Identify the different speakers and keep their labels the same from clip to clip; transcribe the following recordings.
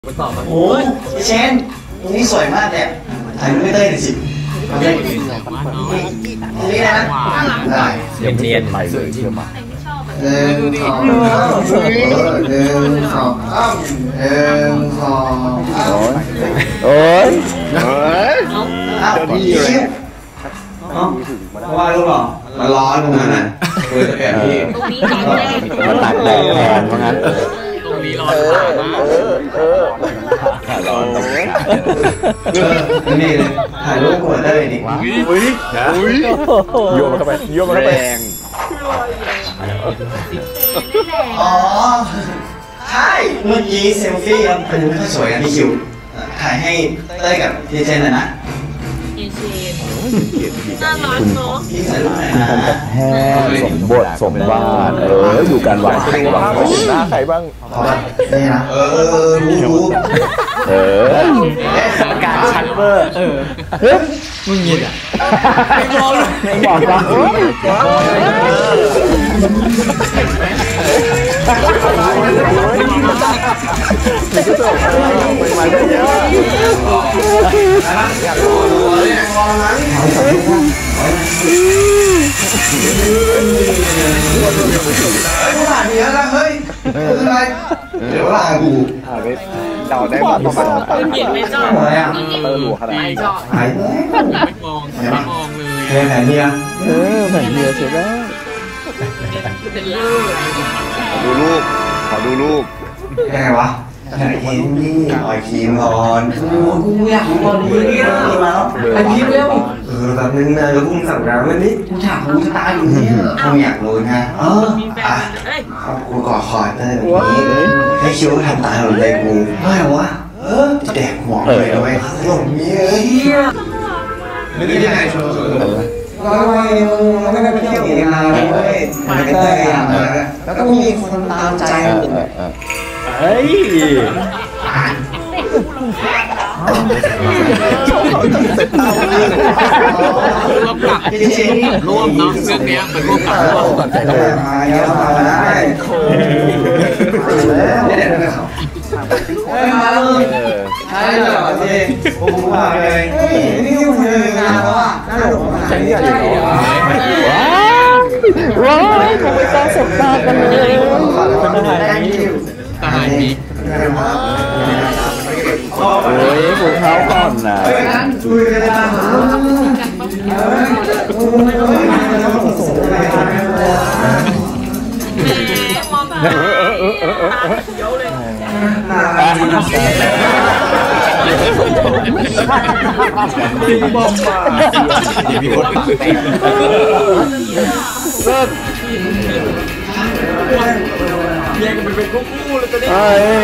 Speaker 1: มันตอบมา
Speaker 2: โอ้ยเชนตรงนี้สวยมากเนี่ยถ่ายรูปไม่ได้หน่อยสิมาเลยนี่นะได้
Speaker 3: เนียนใหม่เลยเชื่อมา
Speaker 2: หนึ่งสอง
Speaker 3: โอ้ย
Speaker 2: อ้าวพี่คิวว่ารู้หรอมันร้อนตรงนั้นน่ะคุยกับพี่
Speaker 3: มาตักแดดแทนว่างั้น
Speaker 1: ตรงนี้ร้อนมาก
Speaker 3: ร้อนตรงนี้
Speaker 2: นี่เลยถ่ายรูปกดได้เลยดิ
Speaker 3: โยนมันเข้าไปโยนมันเข้าไปแรง
Speaker 2: อ๋อใช่เมื่อกี้เซลฟี่เป็นไม่ค่อยสวยนะพี่คิวถ่ายให้เต้ยกับพี่เจนเลยนะ
Speaker 4: น่ารักเนาะ
Speaker 2: พี่ถ่ายรูปหน่อยนะ
Speaker 3: แห้งสมบทสมบ้านอยู่การวางใครวางไม่เห็นหน้าใครบ้าง
Speaker 2: นี่นะรู้
Speaker 3: การชัดเวอร์
Speaker 1: มึงยินอ่ะ
Speaker 3: ไม่บอกหรอก
Speaker 2: ผ่านเยอะแล้วเฮ้ยอะไรเดี๋ยวลากู
Speaker 3: เราได้หมดประมาณ
Speaker 4: เห็นไหมจ้า
Speaker 3: เตอร์หลวงขนาดนี้
Speaker 2: หาย
Speaker 1: ไม่มองเลย
Speaker 2: แผนเดีย
Speaker 3: แผ่นเดียเสร็จแล้ว
Speaker 4: เป็นลูก
Speaker 3: ดูลูกขอดูลูก
Speaker 2: ยังไงวะแผนเองนี่ลอยคีมก่อนกูอยากรู้ตอนนี้แล้วไอ้พี่เร็วแบบนึงนะแล้วกูสั่งงานวันนี้กูอยากรู้ตาอยู่เนี่ยกูอยากรู้นะกูกอดคอเต้แบบนี้ให้คิวทำตาหลุดเลยกูไม่วะจะแดกหมอกเลยเอาไว้หลงเมียนึกยังไงโชว์ก็ไม่ได้ไปเที่ยวอีกนานเลยมันก็ได้อย่างนั้นแล้วก็มีคนตามใจ
Speaker 3: เฮ้ย
Speaker 1: ร่วมกับร่วมเนาะเรื่องนี้เป็นร่วมกับร่วมก่อนใจร่วม
Speaker 2: เยอะมาได้มาเลยใช่เหรอพี่ผมมาเลยนี่คุณคืองานแล้วอ่ะน่าหลงใจใหญ่
Speaker 3: ว้าวเขาไม่กล้าสบตากันเลย
Speaker 1: ตายมี
Speaker 3: โอ้ยผูกเท้าก่อนนะ
Speaker 2: คุยกันนะ
Speaker 4: มองตาเขียวเลย
Speaker 3: พี่บอมมามีคนปากแตกเลิก
Speaker 1: แยกกันเป็นคู่เลยตัวนี้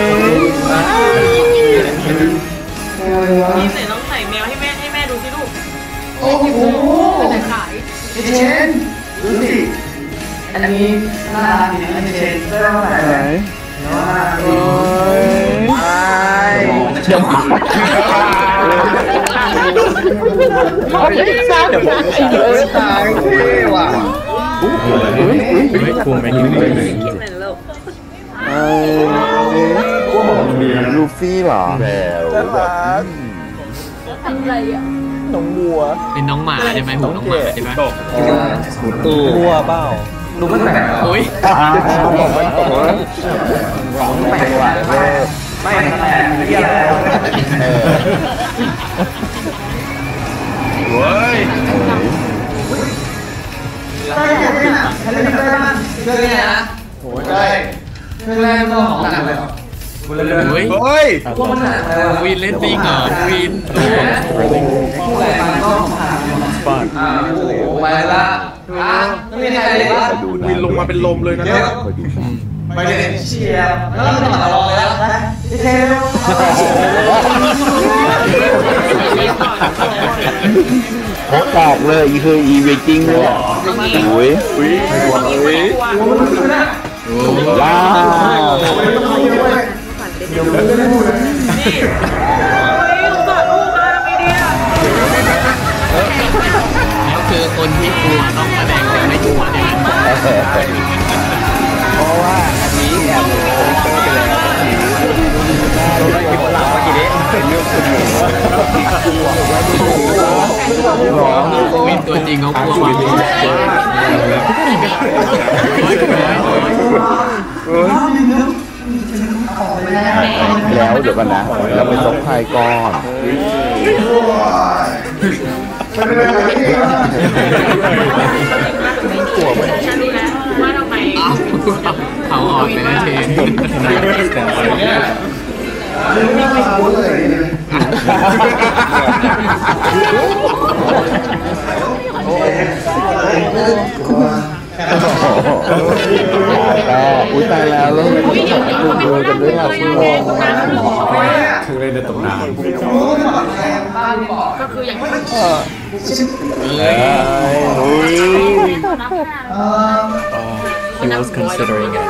Speaker 4: นี่ใส่น้องใส่แมวให้แม่ดูสิลูก
Speaker 2: โอ้โห
Speaker 4: แต่ขาย
Speaker 2: เชนดูสิอันนี้น่ารักอันนี้เชนได้เท่าไหร่โอ้ย
Speaker 3: เดี๋ยวมาเดี๋ยวตายเท่ว่ะคุ้มไหมมีลูฟี่เหรอแบบ
Speaker 4: อะไรอ่ะ
Speaker 3: น้องบัว
Speaker 1: เป็นน้องหมาใช่ไหมหูน้องหมาใช่ไหม
Speaker 3: บัวเปล่า
Speaker 2: ดูมันแปลก
Speaker 1: โอ้ย
Speaker 2: แปลกว่ะไม่แปลกเยี่ยม
Speaker 1: เว้ย
Speaker 2: ได้เนี่ยใครเล่นได้บ้างเรื่องนี้นะโอ้ยได้เรื่องแรกก็ของหนักเลย
Speaker 1: เฮ้ยวินเล่นจริงเหรอวิน
Speaker 2: ผู้ใหญ่มันก็ผ่านไปละไม่มีใครเลย
Speaker 1: วินลงมาเป็นลมเลยนะ
Speaker 2: ไปเลยเชียร์แล้วก็มาลองเลยนะพี่เทล
Speaker 3: ตอบเลยคืออีเวจิ้งเลยโอ้ยว้าว
Speaker 1: แล้วคือคนที่กลัวต้องแสดงเป็นไม่กลัวเนี่ย
Speaker 3: เพราะว่าอันนี้แอบโปสเตอร์ไปแล้ว
Speaker 1: วินตัวจริงเขากลัวมาก
Speaker 3: แล้วเดี๋ยวกันนะเราไปซบไพ่ก่อน
Speaker 4: กลัวไหมฉันรู้แล้วว่าทำไม
Speaker 1: เขาออกไปแล้วเช
Speaker 3: อุ้ยตายแล้วแล้วไม่ต้องดูดูกันด้วยเราคุณงง
Speaker 1: คือเล่นในตำนาน
Speaker 4: ก็คืออย่างที่
Speaker 1: He was considering it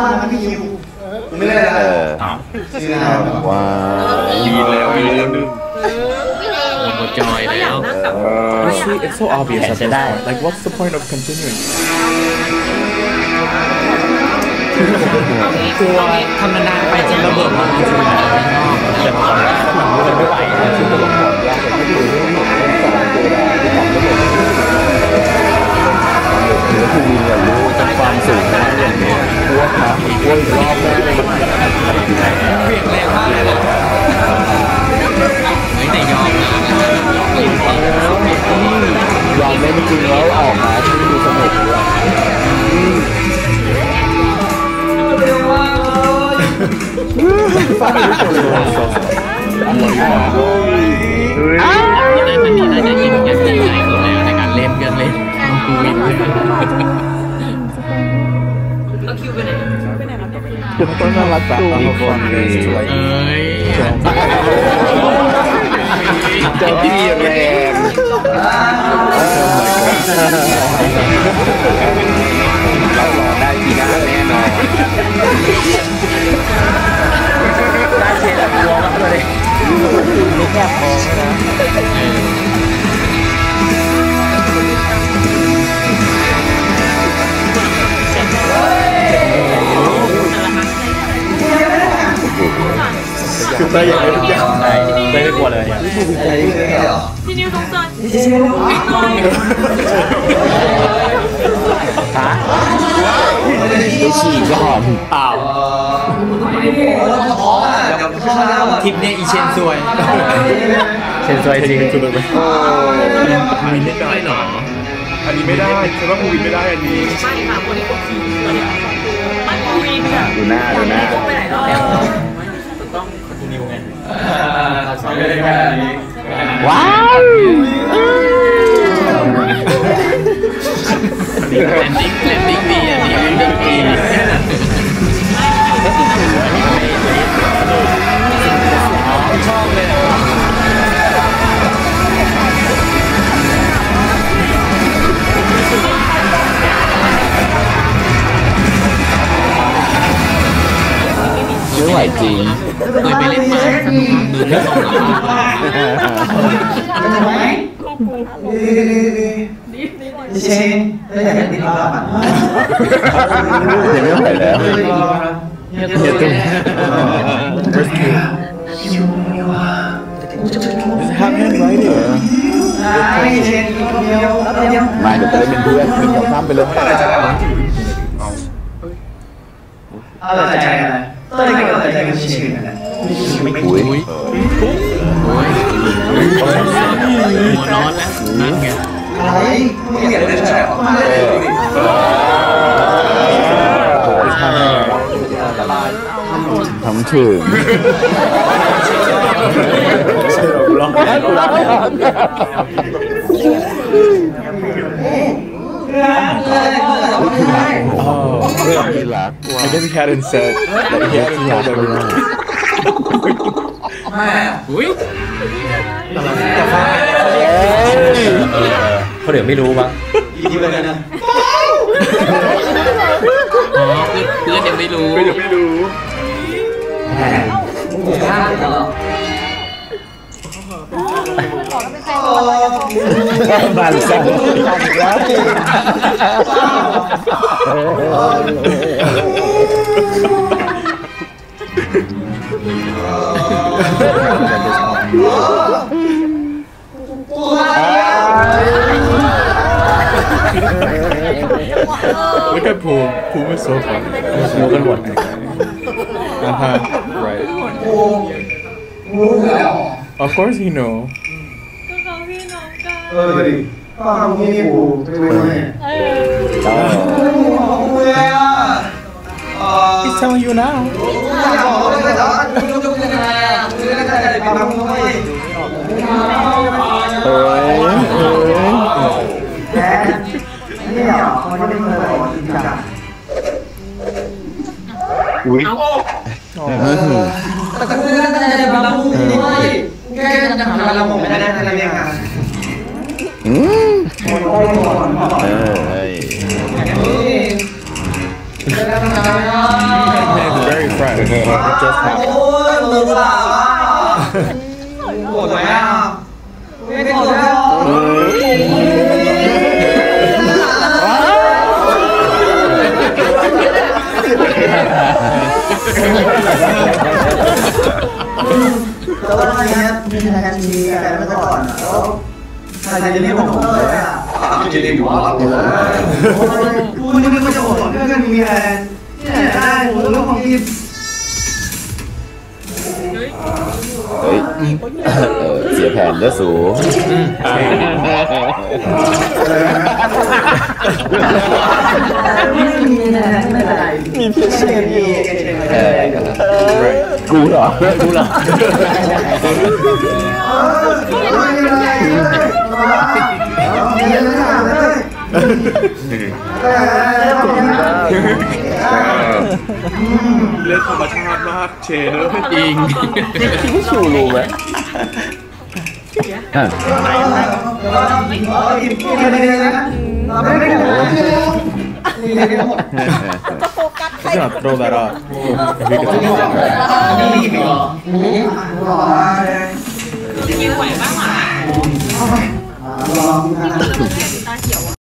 Speaker 3: ว้าว
Speaker 1: หมดจอยแล้ว
Speaker 5: See, it's so obvious at this point. Like, what's the point of continuing?
Speaker 1: กลัวทำนานๆไปจนระเบิดมันจริงๆแต่พอมันไม่ไหว
Speaker 3: หรือคุณวินเนี่ยรู้จากความสูงนะอย่างนี้พวกนะพวกรอบได้เลย
Speaker 1: เบี่ยงแรงมากเลยไม่แต่ยอมนะ
Speaker 3: ยอมเล่นจริงแล้วออกมาที่ดูสนุกเลยฟังไม่ถูกเลย
Speaker 1: มันนี่น่าจะยินกันที่ไหนคนแล้วในการเล่นกันเลยกูวินเลย
Speaker 4: แล้วคิวไปไหนไปไหนแล้วเนี่ย
Speaker 3: คือต้องน่ารักแบบมีคนดี
Speaker 1: เอ้ย
Speaker 3: เจ้าพี่แรงเรารอได้ทีหน้าแน่นอนได้เชฟแบบตัวมากเลยไม่แคบพอนะคือเต้ยอย่างไรทุกอย่างเต้ยไม่กลัวเลย
Speaker 4: พี่นิวสงสารนิดหน่อย
Speaker 3: ฮะจะฉี่ก่อน
Speaker 1: เปล่าทิปเนี่ยอีเชนซวยเชนซวยจริงคือแบบไม่ได้หรอ
Speaker 5: อันนี้ไม่ได้ฉันว่ามูวินไม่ได้อันนี้
Speaker 4: ไม่ค่ะคนนี้ก็คือไม่คุยค่ะ
Speaker 3: ดูหน้าดูหน้า
Speaker 4: ไปไหนแล้ว
Speaker 3: ว้าว
Speaker 1: แลนดิ้งดีอันนี้แลนดิ้งดีชอบเลย
Speaker 3: ไม่ไหวจริง
Speaker 1: เคยไปเล่นมาสนุกมือไม่ตรง
Speaker 2: เชนได้อยากติดต่อกัน
Speaker 3: ยังไม่ไหวแล้วเฮียตุ้ม
Speaker 5: handwriting
Speaker 2: เชนคนเดียว
Speaker 3: มาเดี๋ยวจะได้เป็นเพื่อนเป็นกับซ้ำไปเลย
Speaker 2: เอาแต่ใจอะไรต้นก็แต่ใจกันชิวๆนะ
Speaker 3: อุ้ย
Speaker 1: หัวร้อนแล้วนั่นไง
Speaker 2: อะไรมึงอยากเล่นใช่หรอมาเลยดูดิ
Speaker 3: ทำถึงเรื่องที่รัก
Speaker 5: I guess he hadn't said that he hadn't told everyone
Speaker 1: อุ้ย
Speaker 6: เขาเดี๋ยวไม่รู้มั้ง
Speaker 2: ยิ้มเลยนะ
Speaker 1: อ๋อเพื่อนยังไม่รู้
Speaker 5: ไม่รู้
Speaker 3: บ้านสั่งอีกแล้ว
Speaker 5: Look at Poom. Poom is so funny. Smoke and what? Right. Of course he know.
Speaker 4: ก็เขาพี่น้องกัน
Speaker 2: ดิป้าทำนี่กูจะไปไหน
Speaker 5: He's telling you now.
Speaker 2: อยากบอกเลยแต่ว่ากูจะเป็นยังไงอ่ะกูจะได้อะไรไปทำด้วย แกนี่เหรอคนที่ไม่เคยบอกจริงจัง
Speaker 3: อุ้ย
Speaker 2: แต่กูจะได้อะไรไปทำด้วยแกจะทำอะไรผมไม่ได้อะไรเนี่ย
Speaker 5: Very fresh. It just happened.
Speaker 2: โอ้ยมึงเปล่าโกรธไหมอ่ะไม่โกรธแล้วแต่ว่าอะไรเงี้ยมีแทนชีกันเมื่อก่อนแล้วใครจะเรียกผมเลยอ่ะจะเรียกผมว่ากูนึกว่าจะโกรธเพื่อนมีแทนที่ไหนได้ผมรู้ความคิด
Speaker 3: เฮ้ยเสียแผนเด้อสูมีพี่เชนอยู่กูเหรอกูเหรอ
Speaker 5: เรื่องธรรมชาติมากเชนจริง
Speaker 3: พี่ชูรู้ไหม
Speaker 4: จะโฟกัสใคร
Speaker 5: Just gonna throw that up. We could talk about that.
Speaker 4: ยิ้มไหวบ้างอ่ะ
Speaker 2: ลอง
Speaker 4: ตาเขียว